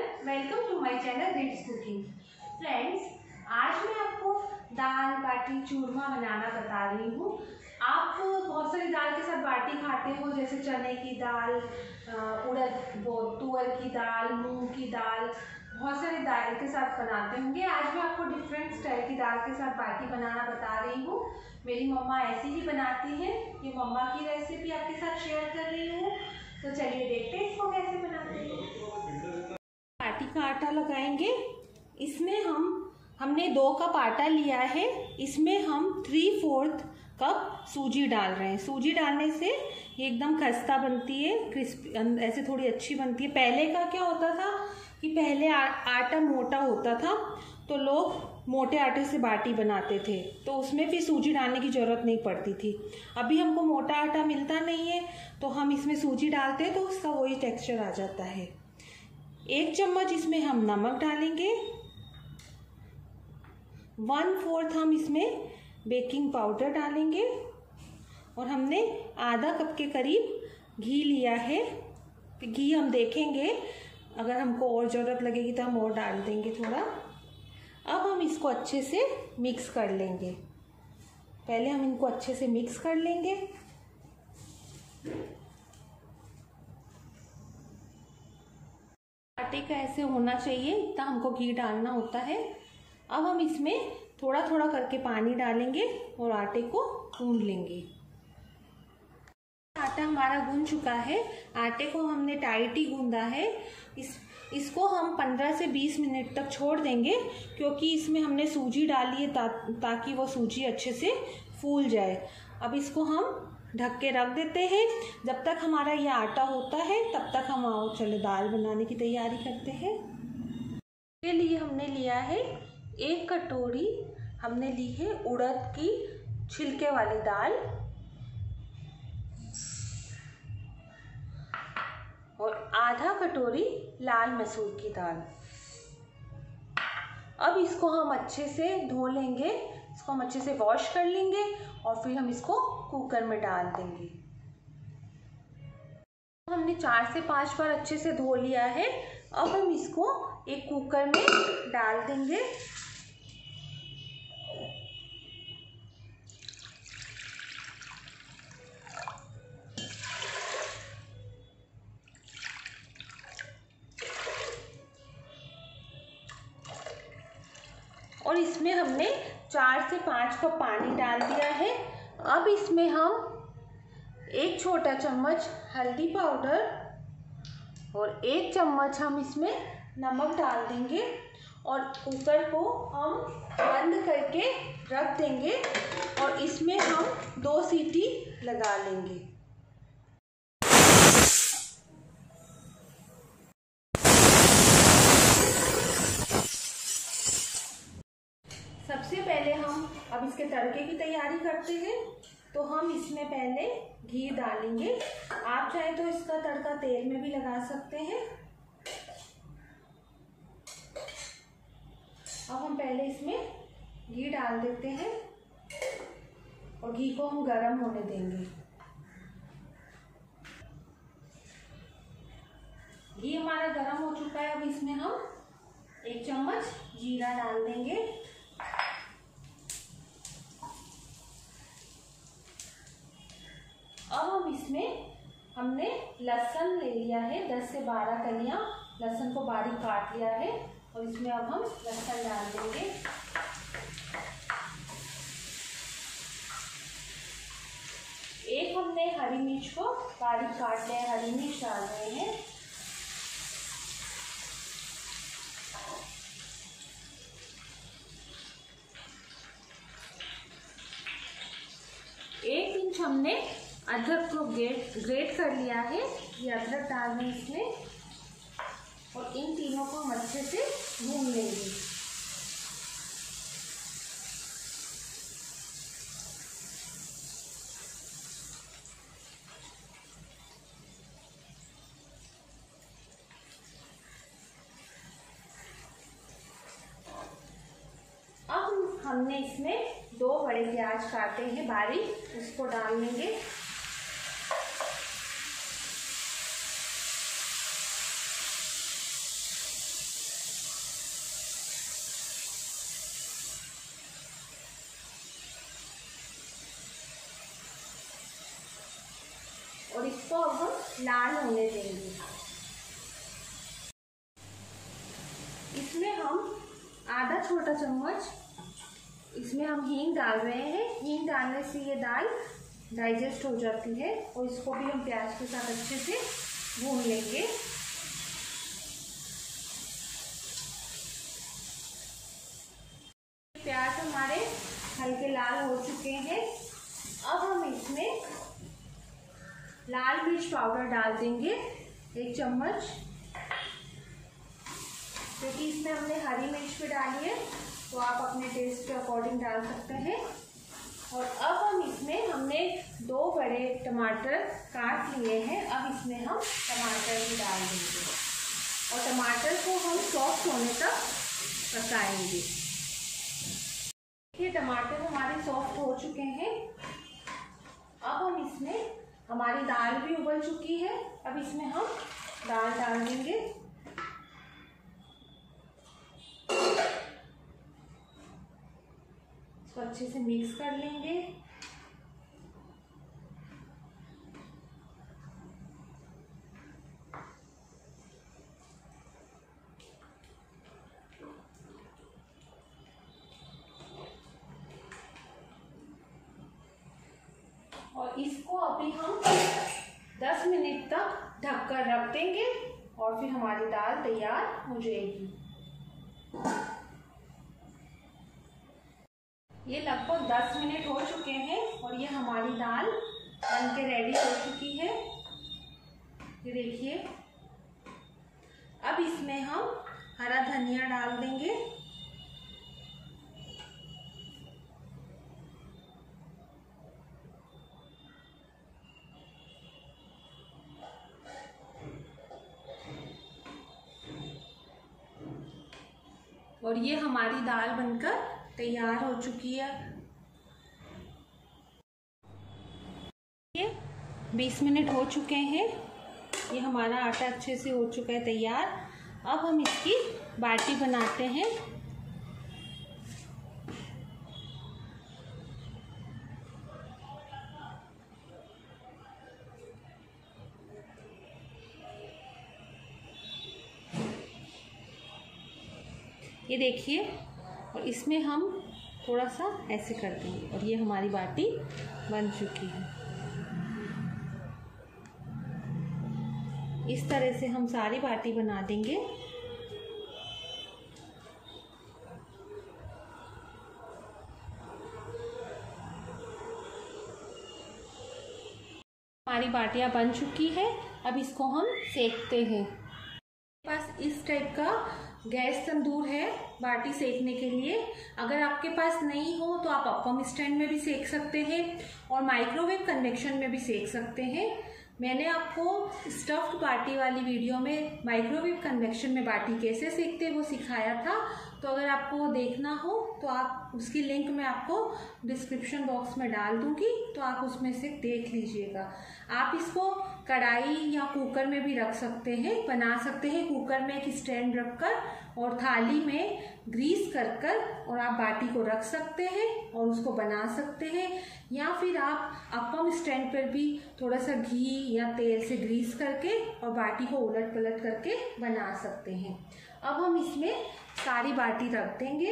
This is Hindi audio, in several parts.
Welcome to my channel rich cooking. Friends, आज मैं आपको दाल बाटी चूरमा बनाना बता रही हूँ। आप बहुत सारी दाल के साथ बाटी खाते हो, जैसे चने की दाल, उड़द तुअर की दाल, मूंग की दाल, बहुत सारी दाल के साथ बनाते होंगे। आज मैं आपको डिफरेंट स्टाइल की दाल के साथ बाटी बनाना बता रही हूँ। मेरी मम्मा ऐसी ही बनाती है। ये मम्मा की रेसिपी आपके साथ शेयर कर रही हूँ। तो चलिए देखते हैं इसको कैसे बनाते हैं। बाटी का आटा लगाएंगे। इसमें हमने 2 कप आटा लिया है। इसमें हम 3/4 कप सूजी डाल रहे हैं। सूजी डालने से ये एकदम खस्ता बनती है, क्रिस्पी, ऐसे थोड़ी अच्छी बनती है। पहले का क्या होता था कि पहले आटा मोटा होता था तो लोग मोटे आटे से बाटी बनाते थे, तो उसमें फिर सूजी डालने की ज़रूरत नहीं पड़ती थी। अभी हमको मोटा आटा मिलता नहीं है तो हम इसमें सूजी डालते हैं तो उसका वही टेक्सचर आ जाता है। 1 चम्मच इसमें हम नमक डालेंगे। 1/4 हम इसमें बेकिंग पाउडर डालेंगे और हमने आधा कप के करीब घी लिया है। घी हम देखेंगे, अगर हमको और ज़रूरत लगेगी तो हम और डाल देंगे थोड़ा। अब हम इसको अच्छे से मिक्स कर लेंगे। पहले हम इनको अच्छे से मिक्स कर लेंगे। आटे का ऐसे होना चाहिए, इतना हमको घी डालना होता है। अब हम इसमें थोड़ा थोड़ा करके पानी डालेंगे और आटे को गूंद लेंगे। आटा हमारा गूंद चुका है। आटे को हमने टाइट ही गूंदा है। इसको हम 15 से 20 मिनट तक छोड़ देंगे, क्योंकि इसमें हमने सूजी डाली है ताकि वो सूजी अच्छे से फूल जाए। अब इसको हम ढक के रख देते हैं। जब तक हमारा ये आटा होता है तब तक हम चलो दाल बनाने की तैयारी करते हैं। इसके लिए हमने लिया है 1 कटोरी, हमने ली है उड़द की छिलके वाली दाल और आधा कटोरी लाल मसूर की दाल। अब इसको हम अच्छे से धो लेंगे, इसको हम अच्छे से वॉश कर लेंगे और फिर हम इसको कुकर में डाल देंगे। हमने 4 से 5 बार अच्छे से धो लिया है। अब हम इसको एक कुकर में डाल देंगे। और इसमें हमने 4 से 5 कप पानी डाल दिया है। अब इसमें हम 1 छोटा चम्मच हल्दी पाउडर और 1 चम्मच हम इसमें नमक डाल देंगे और कुकर को हम बंद करके रख देंगे और इसमें हम 2 सीटी लगा लेंगे। सबसे पहले हम अब इसके तड़के की तैयारी करते हैं। तो हम इसमें पहले घी डालेंगे। आप चाहे तो इसका तड़का तेल में भी लगा सकते हैं। अब हम पहले इसमें घी डाल देते हैं और घी को हम गरम होने देंगे। घी हमारा गरम हो चुका है। अब इसमें हम 1 चम्मच जीरा डाल देंगे। अब हम इसमें हमने लहसुन ले लिया है, 10 से 12 कलियां लहसुन को बारीक काट लिया है और इसमें अब हम लहसुन डाल देंगे। एक हमने हरी मिर्च को बारीक काट लिया है, हरी मिर्च डाल रहे हैं। हमने अदरक को ग्रेट कर लिया है। ये अदरक डाल दें इसमें और इन तीनों को हम अच्छे से भून लेंगे। अब हमने इसमें 2 बड़े प्याज काटे हैं बारीक, उसको डाल लेंगे। लाल होने देंगे। इसमें हम आधा छोटा चम्मच इसमें हम हींग डाल रहे हैं। हींग डालने से ये दाल डाइजेस्ट हो जाती है। और इसको भी हम प्याज के साथ अच्छे से भून लेंगे। प्याज हमारे हल्के लाल हो चुके हैं। अब हम इसमें लाल मिर्च पाउडर डाल देंगे 1 चम्मच, क्योंकि इसमें हमने हरी मिर्च भी डाली है, तो आप अपने टेस्ट के अकॉर्डिंग डाल सकते हैं। और अब हम इसमें हमने 2 बड़े टमाटर काट लिए हैं। अब इसमें हम टमाटर भी डाल देंगे और टमाटर को हम सॉफ्ट होने तक पकाएंगे। ये टमाटर हमारे सॉफ्ट हो चुके हैं। अब हम इसमें, हमारी दाल भी उबल चुकी है, अब इसमें हम दाल डाल देंगे। इसको अच्छे से मिक्स कर लेंगे। और इसको अभी हम 10 मिनट तक ढककर रख देंगे और फिर हमारी दाल तैयार हो जाएगी। ये लगभग 10 मिनट हो चुके हैं और ये हमारी दाल बनके रेडी हो चुकी है। ये देखिए, अब इसमें हम हरा धनिया डाल देंगे। और ये हमारी दाल बनकर तैयार हो चुकी है। ये 20 मिनट हो चुके हैं। ये हमारा आटा अच्छे से हो चुका है तैयार। अब हम इसकी बाटी बनाते हैं। ये देखिए, और इसमें हम थोड़ा सा ऐसे कर देंगे और ये हमारी बाटी बन चुकी है। इस तरह से हम सारी बाटी बना देंगे। हमारी बाटियां बन चुकी है। अब इसको हम सेकते हैं। पास इस टाइप का गैस तंदूर है बाटी सेकने के लिए। अगर आपके पास नहीं हो तो आप अप्पम स्टैंड में भी सेक सकते हैं और माइक्रोवेव कन्वेक्शन में भी सेक सकते हैं। मैंने आपको स्टफ्ड बाटी वाली वीडियो में माइक्रोवेव कन्वेक्शन में बाटी कैसे सेकते हैं वो सिखाया था। तो अगर आपको देखना हो तो आप उसकी लिंक मैं आपको डिस्क्रिप्शन बॉक्स में डाल दूंगी, तो आप उसमें से देख लीजिएगा। आप इसको कढ़ाई या कुकर में भी रख सकते हैं, बना सकते हैं। कुकर में एक स्टैंड रखकर और थाली में ग्रीस कर और आप बाटी को रख सकते हैं और उसको बना सकते हैं। या फिर आप अप्पम स्टैंड पर भी थोड़ा सा घी या तेल से ग्रीस करके और बाटी को उलट पलट करके बना सकते हैं। अब हम इसमें सारी बाटी रख देंगे।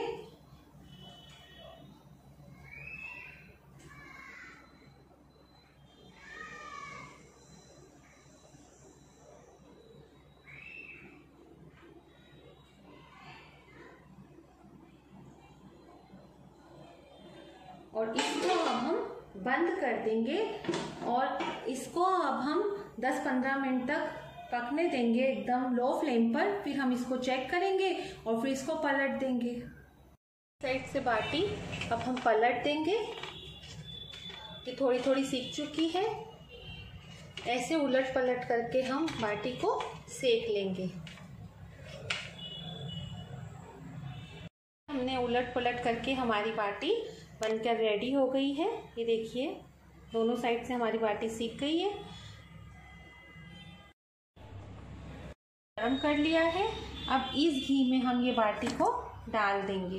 और इसको अब हम बंद कर देंगे और इसको अब हम 10-15 मिनट तक पकने देंगे एकदम लो फ्लेम पर। फिर हम इसको चेक करेंगे और फिर इसको पलट देंगे। साइड से बाटी अब हम पलट देंगे। ये थोड़ी थोड़ी सीख चुकी है। ऐसे उलट पलट करके हम बाटी को सेक लेंगे। हमने उलट पलट करके हमारी बाटी बनकर रेडी हो गई है। ये देखिए, दोनों साइड से हमारी बाटी सीख गई है। गरम कर लिया है। अब इस घी में हम ये बाटी को डाल देंगे।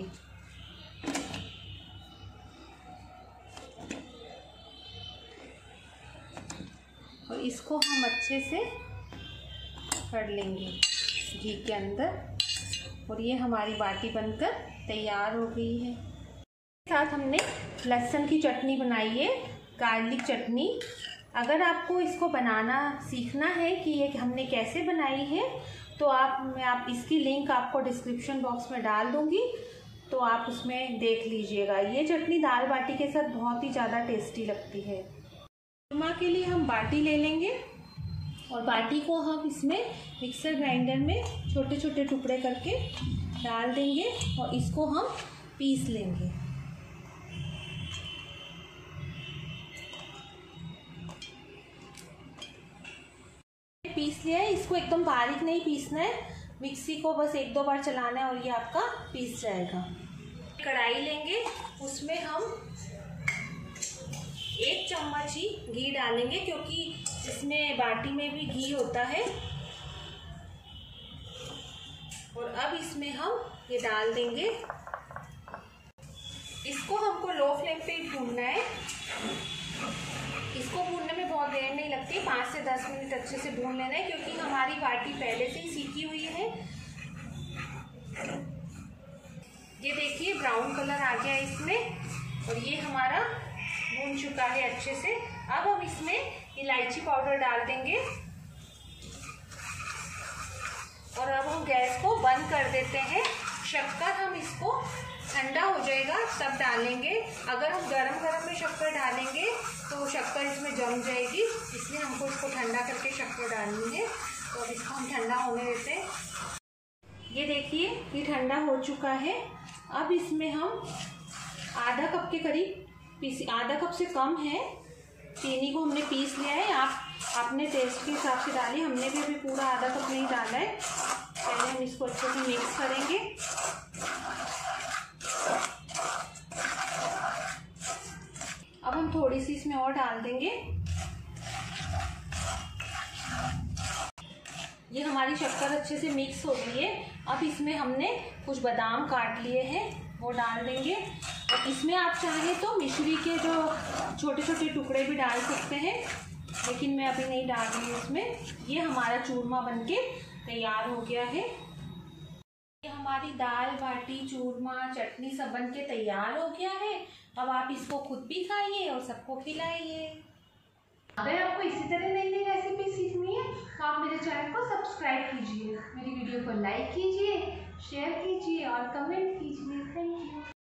और इसको हम अच्छे से कर लेंगे घी के अंदर। और ये हमारी बाटी बनकर तैयार हो गई है। साथ हमने लहसुन की चटनी बनाई है, गार्लिक चटनी। अगर आपको इसको बनाना सीखना है कि ये हमने कैसे बनाई है तो मैं इसकी लिंक आपको डिस्क्रिप्शन बॉक्स में डाल दूँगी, तो आप उसमें देख लीजिएगा। ये चटनी दाल बाटी के साथ बहुत ही ज़्यादा टेस्टी लगती है। चूरमा के लिए हम बाटी ले लेंगे और बाटी को हम इसमें मिक्सर ग्राइंडर में छोटे छोटे टुकड़े करके डाल देंगे और इसको हम पीस लेंगे। पीस लिया है, इसको एकदम बारीक नहीं पीसना है, मिक्सी को बस 1-2 बार चलाना है और ये आपका पीस जाएगा। कढ़ाई लेंगे, उसमें हम 1 चम्मच ही घी डालेंगे क्योंकि इसमें बाटी में भी घी होता है। और अब इसमें हम ये डाल देंगे। इसको हमको लो फ्लेम पे भूनना है। इसको भूनने में बहुत देर नहीं लगती, 5 से 10 मिनट अच्छे से भून लेना है क्योंकि हमारी बाटी पहले से ही सीखी हुई है। ये देखिए ब्राउन कलर आ गया इसमें और ये हमारा भून चुका है अच्छे से। अब हम इसमें इलायची पाउडर डाल देंगे और अब हम गैस को बंद कर देते हैं। शक्कर हम इसको ठंडा हो जाएगा तब डालेंगे। अगर हम गरम गरम में शक्कर डालेंगे तो शक्कर इसमें जम जाएगी, इसलिए हमको इसको ठंडा करके शक्कर डालनी है। तो अब इसको हम ठंडा होने देते हैं। ये देखिए ये ठंडा हो चुका है। अब इसमें हम आधा कप के करीब आधा कप से कम है चीनी को हमने पीस लिया है। आप अपने टेस्ट के हिसाब से डालिए, हमने भी अभी पूरा आधा कप नहीं डाला है। पहले हम इसको अच्छे से मिक्स करेंगे। अब हम थोड़ी सी इसमें और डाल देंगे। ये हमारी शक्कर अच्छे से मिक्स हो गई है। अब इसमें हमने कुछ बादाम काट लिए हैं वो डाल देंगे और इसमें आप चाहें तो मिश्री के जो छोटे छोटे टुकड़े भी डाल सकते हैं, लेकिन मैं अभी नहीं डाल रही हूँ इसमें। ये हमारा चूरमा बनके तैयार हो गया है। ये हमारी दाल बाटी चूरमा चटनी सब बनके तैयार हो गया है। अब आप इसको खुद भी खाइए और सबको खिलाइए। अगर आपको इसी तरह नई नई रेसिपी सीखनी है तो आप मेरे चैनल को सब्सक्राइब कीजिए, मेरी वीडियो को लाइक कीजिए, शेयर कीजिए और कमेंट कीजिए। Thank you.